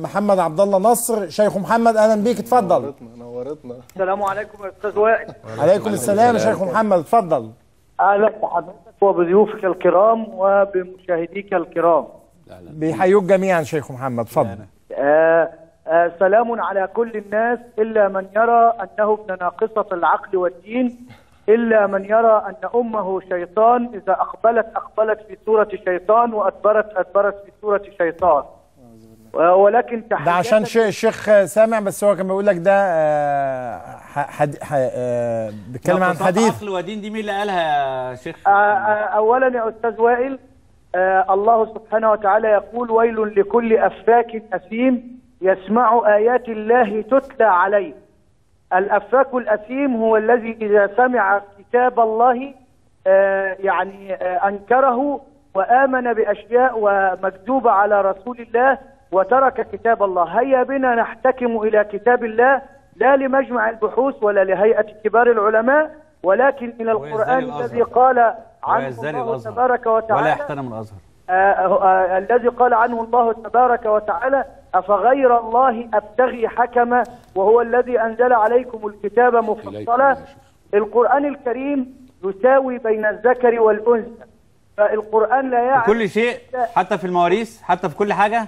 محمد عبد الله نصر. شيخ محمد اهلا بيك، اتفضل. نورتنا. السلام عليكم يا استاذ وائل. عليكم السلام يا شيخ محمد، اتفضل. اهلا بحضرتك وبضيوفك الكرام وبمشاهديك الكرام. بيحيوك جميعا شيخ محمد، اتفضل. سلام على كل الناس الا من يرى انه ابن ناقصة العقل والدين، الا من يرى ان امه شيطان، اذا اقبلت في صورة شيطان وادبرت في صورة شيطان. ولكن ده عشان الشيخ سامع، بس هو كان بيقول لك ده بيتكلم عن حديث عقل ودين. دي مين اللي قالها يا شيخ؟ اولا يا استاذ وائل، الله سبحانه وتعالى يقول: ويل لكل افاك اثيم يسمع ايات الله تتلى عليه. الافاك الاثيم هو الذي اذا سمع كتاب الله انكره وامن باشياء ومكذوبه على رسول الله وترك كتاب الله. هيا بنا نحتكم إلى كتاب الله، لا لمجمع البحوث ولا لهيئة كبار العلماء، ولكن إلى القرآن الذي قال عنه الله تبارك وتعالى ولا يحترم الأزهر. الذي قال عنه الله تبارك وتعالى: أفغير الله أبتغي حكما وهو الذي أنزل عليكم الكتاب مفصلا. القرآن الكريم يساوي بين الذكر والأنثى، فالقرآن لا يعني كل شيء، حتى في المواريث، حتى في كل حاجة.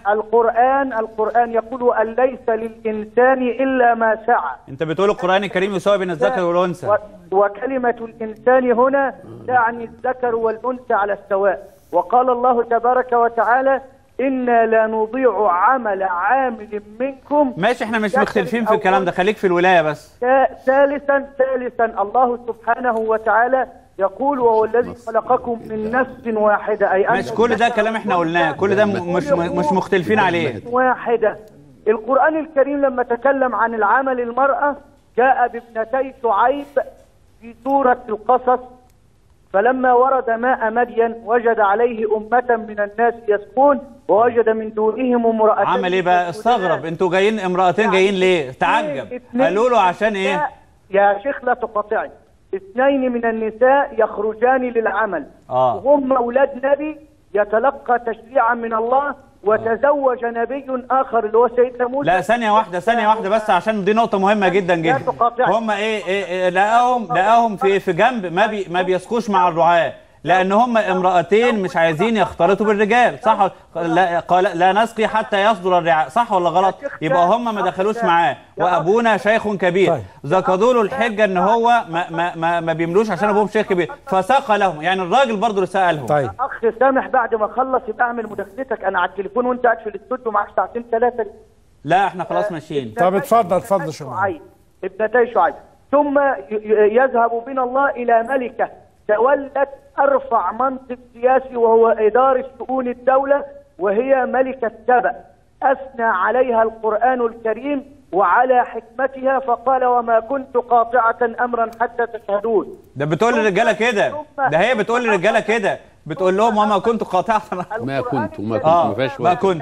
القرآن يقول أن ليس للإنسان إلا ما سعى. أنت بتقول القرآن الكريم يساوي بين الذكر والأنثى، وكلمة الإنسان هنا تعني الذكر والأنثى على السواء. وقال الله تبارك وتعالى: إنا لا نضيع عمل عامل منكم. ماشي، احنا مش مختلفين في الكلام ده، خليك في الولاية بس. ثالثا الله سبحانه وتعالى يقول: وهو الذي خلقكم من نفس واحدة. أي مش كل ده كلام احنا قلناه، كل ده مش مختلفين عليه. واحدة. القرآن الكريم لما تكلم عن العمل المرأة جاء بابنتي شعيب في سورة القصص: فلما ورد ماء مدين وجد عليه أمة من الناس يسقون ووجد من دونهم امرأتين. عمل ايه بقى؟ استغرب، انتوا جايين امرأتين جايين ليه؟ تعجب. قالوا له عشان ايه؟ يا شيخ لا تقاطعني. 2 من النساء يخرجان للعمل وهم أولاد نبي، يتلقى تشريعا من الله، وتزوج نبي آخر اللي هو سيدنا موسى. لا، ثانية واحدة بس، عشان دي نقطة مهمة جدا جدا. هم ايه لقاهم في جنب ما بيسقوش مع الرعاة، لأن هم امرأتين مش عايزين يختلطوا بالرجال، صح؟ قال لا نسقي حتى يصدر الرعاء، صح ولا غلط؟ يبقى هم ما دخلوش معاه، وأبونا شيخ كبير. ذكروا له الحجة إن هو ما بيملوش عشان أبوهم شيخ كبير، فساق لهم. يعني الراجل برضه اللي سألهم. طيب أخ سامح، بعد ما أخلص يبقى أعمل مداخلتك. أنا على التليفون وأنت قاعد في الاستوديو معاك ساعتين 3. لا احنا خلاص ماشيين. طب اتفضل شعيب. ابنتي شعيب. ثم يذهب بنا الله إلى ملكة تولت أرفع منصب سياسي وهو إدارة شؤون الدولة، وهي ملكة سبأ. أثنى عليها القرآن الكريم وعلى حكمتها فقال: وما كنت قاطعة أمرا حتى تشهدون. ده بتقول للرجالة كده، ده هي بتقول للرجالة كده، بتقول لهم وما كنت قاطعة. ما كنت ما فيهاش ما كنت.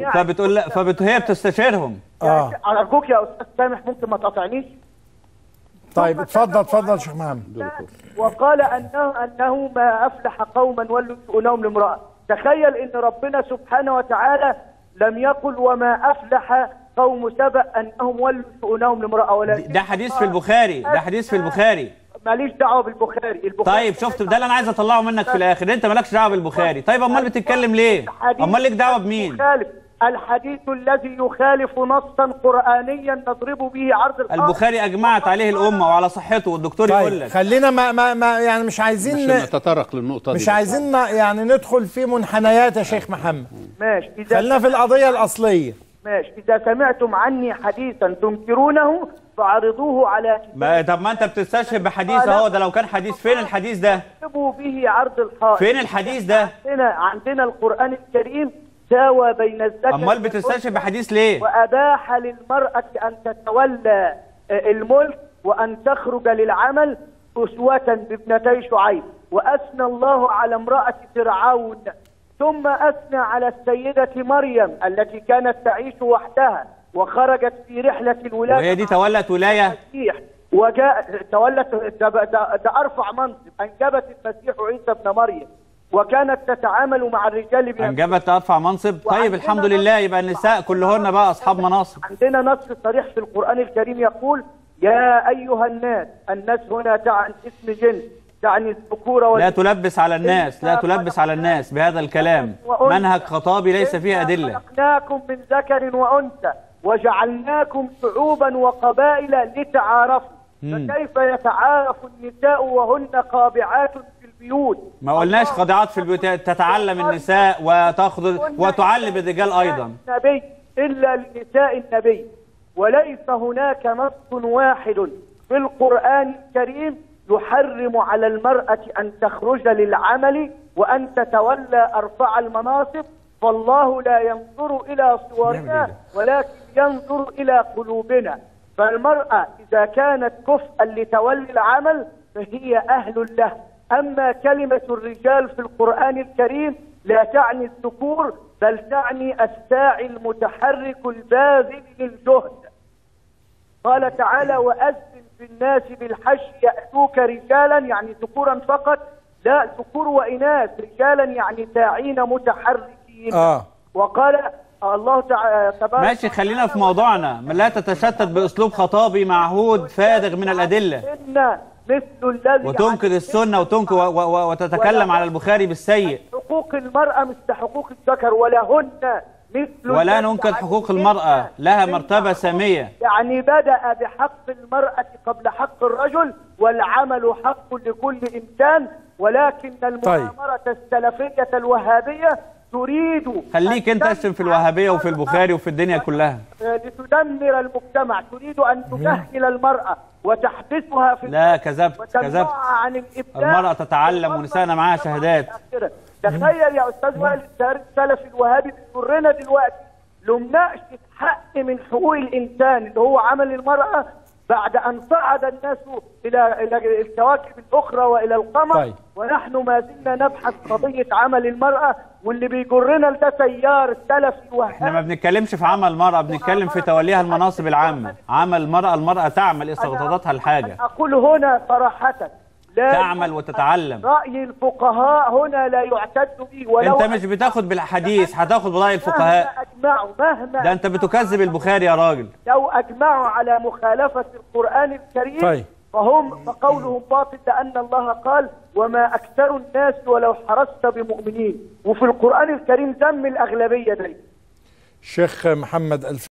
هي بتستشيرهم. أرجوك يا أستاذ سامح ممكن ما تقاطعنيش؟ طيب اتفضل شيخ محمد. وقال أنه ما أفلح قوما ولوا شؤونهم لامرأة. تخيل إن ربنا سبحانه وتعالى لم يقل وما أفلح قوم سبأ أنهم ولوا شؤونهم لامرأة، ولكن ده حديث في البخاري، ده حديث في البخاري. ماليش دعوة بالبخاري. طيب شفت، ده اللي أنا عايز أطلعه منك في الآخر، أنت مالكش دعوة بالبخاري. طيب أمال بتتكلم ليه؟ أمال ليك دعوة بمين؟ الحديث الذي يخالف نصا قرآنيا نضرب به عرض الحائط. البخاري أجمعت عليه الأمة وعلى صحته، والدكتور يقول لك. خلينا ما يعني مش عايزين نتطرق للنقطة دي، مش عايزين يعني ندخل في منحنيات يا شيخ محمد. ماشي، خلينا في القضية الأصلية. ماشي. إذا سمعتم عني حديثا تنكرونه فعرضوه على كتاب. طب ما أنت بتستشهد بحديث أهو، ده لو كان حديث. فين الحديث ده؟ نضرب به عرض الحائط. فين الحديث ده؟ عندنا القرآن الكريم ساوى بين الذكر. امال بتستشهد بحديث ليه؟ واباح للمرأة ان تتولى الملك وان تخرج للعمل اسوة بابنتي شعيب. واثنى الله على امرأة فرعون، ثم اثنى على السيدة مريم التي كانت تعيش وحدها وخرجت في رحلة الولادة، وهي دي تولت ولاية، وجاء تولت. ده ارفع منصب، انجبت المسيح عيسى ابن مريم. وكانت تتعامل مع الرجال أنجبت أرفع منصب. طيب الحمد لله، يبقى النساء كلهن بقى أصحاب مناصب. عندنا نص صريح في القرآن الكريم يقول يا أيها الناس، الناس هنا تعني اسم جنس، تعني الذكور لا تلبس على الناس، لا تلبس على الناس بهذا الكلام، منهج خطابي ليس فيه أدلة. خلقناكم من ذكر وأنثى وجعلناكم شعوبا وقبائل لتعارفوا، فكيف يتعارف النساء وهن خاضعات في البيوت؟ ما قلناش خاضعات في البيوت، تتعلم النساء وتاخذ وتعلم الرجال أيضا. النبي إلا لنساء النبي، وليس هناك نص واحد في القرآن الكريم يحرم على المرأة أن تخرج للعمل وأن تتولى أرفع المناصب، فالله لا ينظر إلى صورنا ولكن ينظر إلى قلوبنا. فالمرأة إذا كانت كفءا لتولي العمل فهي أهل له. أما كلمة الرجال في القرآن الكريم لا تعني الذكور، بل تعني الساعي المتحرك الباذل للجهد. قال تعالى وأذن في الناس بالحج يأتوك رجالا، يعني ذكورا فقط، لا ذكور وإناث، رجالا يعني ساعين متحركين. وقال الله تعالى تبارك ماشي، خلينا في موضوعنا، لا تتشتت بأسلوب خطابي معهود فارغ من الأدلة مثل الذي وتنكر السنة وتتكلم على البخاري بالسيء. حقوق المرأة مثل حقوق الذكر ولهن مثل، ولا ننكر حقوق المرأة، لها مرتبة سامية. يعني بدأ بحق المرأة قبل حق الرجل، والعمل حق لكل إنسان، ولكن المؤامرة السلفية الوهابية تريد، خليك انت اشتم في الوهابية وفي البخاري وفي الدنيا كلها، لتدمر المجتمع، تريد أن تجهل المرأة وتحبسها في لا كذبت كذبت. عن الإبداع. المرأة تتعلم ونساءنا معاها شهادات. تخيل يا أستاذ وائل السلفي الوهابي بيضرنا دلوقتي لمناقشة حق من حقوق الإنسان اللي هو عمل المرأة بعد أن صعد الناس إلى الكواكب الأخرى وإلى القمر. ونحن ما زلنا نبحث قضية عمل المرأة، واللي بيجرنا ده تيار سلفي وهابي. احنا ما بنتكلمش في عمل المرأة، بنتكلم في توليها المناصب العامة. عمل المرأة تعمل استعداداتها الحاجة. أقول هنا صراحة تعمل وتتعلم. رأي الفقهاء هنا لا يعتد به. ولو انت مش بتاخد بالحديث، هتاخد برأي الفقهاء. مهما ده انت بتكذب البخاري يا راجل. لو أجمعوا على مخالفة القرآن الكريم فقولهم باطل، لأن الله قال وما أكثر الناس ولو حرصت بمؤمنين، وفي القرآن الكريم ذم الأغلبية دي. شيخ محمد